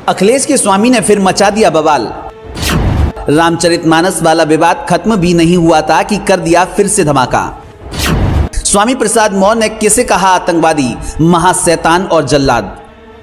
अखिलेश के स्वामी ने फिर मचा दिया बवाल। रामचरितमानस वाला विवाद खत्म भी नहीं हुआ था कि कर दिया फिर से धमाका। स्वामी प्रसाद मौर्य ने किसे कहा आतंकवादी, महाशैतान और जल्लाद।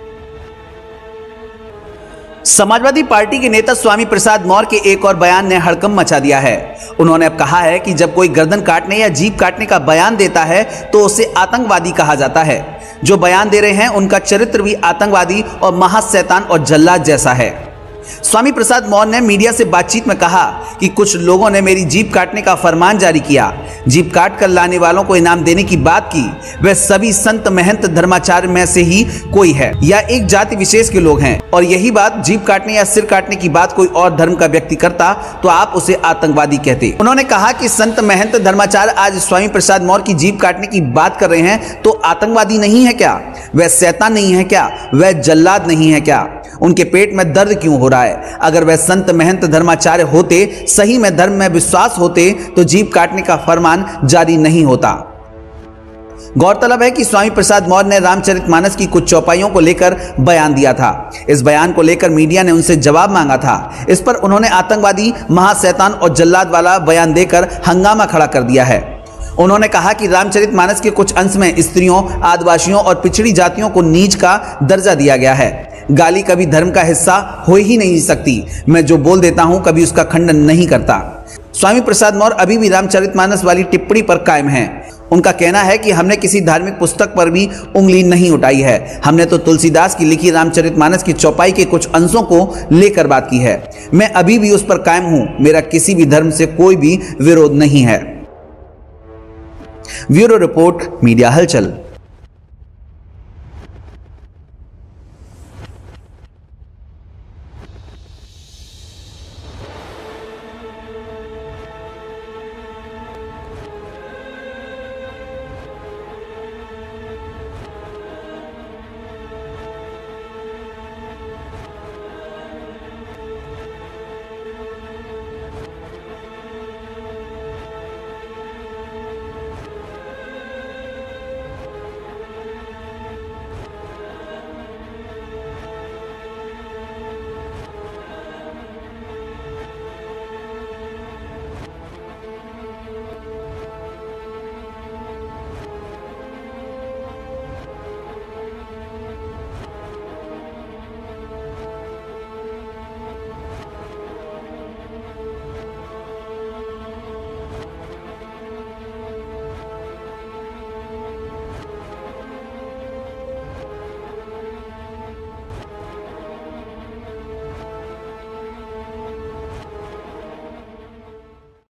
समाजवादी पार्टी के नेता स्वामी प्रसाद मौर्य के एक और बयान ने हड़कंप मचा दिया है। उन्होंने अब कहा है कि जब कोई गर्दन काटने या जीभ काटने का बयान देता है तो उसे आतंकवादी कहा जाता है। जो बयान दे रहे हैं उनका चरित्र भी आतंकवादी और महाशैतान और जल्लाद जैसा है। स्वामी प्रसाद मौर्य ने मीडिया से बातचीत में कहा कि कुछ लोगों ने मेरी जीभ काटने का फरमान जारी किया, जीभ काट कर लाने वालों को इनाम देने की बात की। वे सभी संत महंत धर्माचार्य में से ही कोई है या एक जाति विशेष के लोग हैं, और यही बात जीभ काटने या सिर काटने की बात कोई और धर्म का व्यक्ति करता तो आप उसे आतंकवादी कहते। उन्होंने कहा कि संत महंत धर्माचार्य आज स्वामी प्रसाद मौर्य की जीभ काटने की बात कर रहे हैं तो आतंकवादी नहीं है क्या? वह शैतान नहीं है क्या? वह जल्लाद नहीं है क्या? उनके पेट में दर्द क्यों हो रहा है? अगर वह संत महंत धर्माचार्य होते, सही में धर्म में विश्वास होते तो जीभ काटने का फरमान जारी नहीं होता। गौरतलब है कि स्वामी प्रसाद मौर्य ने रामचरितमानस की कुछ चौपाइयों को लेकर बयान दिया था। इस बयान को लेकर मीडिया ने उनसे जवाब मांगा था। इस पर उन्होंने आतंकवादी, महाशैतान और जल्लाद वाला बयान देकर हंगामा खड़ा कर दिया है। उन्होंने कहा कि रामचरितमानस के कुछ अंश में स्त्रियों, आदिवासियों और पिछड़ी जातियों को नीच का दर्जा दिया गया है। गाली कभी धर्म का हिस्सा हो ही नहीं सकती। मैं जो बोल देता हूं कभी उसका खंडन नहीं करता। स्वामी प्रसाद मौर्य अभी भी रामचरितमानस वाली टिप्पणी पर कायम हैं। उनका कहना है कि हमने किसी धार्मिक पुस्तक पर भी उंगली नहीं उठाई है। हमने तो तुलसीदास की लिखी रामचरितमानस की चौपाई के कुछ अंशों को लेकर बात की है। मैं अभी भी उस पर कायम हूं। मेरा किसी भी धर्म से कोई भी विरोध नहीं है। ब्यूरो रिपोर्ट, मीडिया हलचल।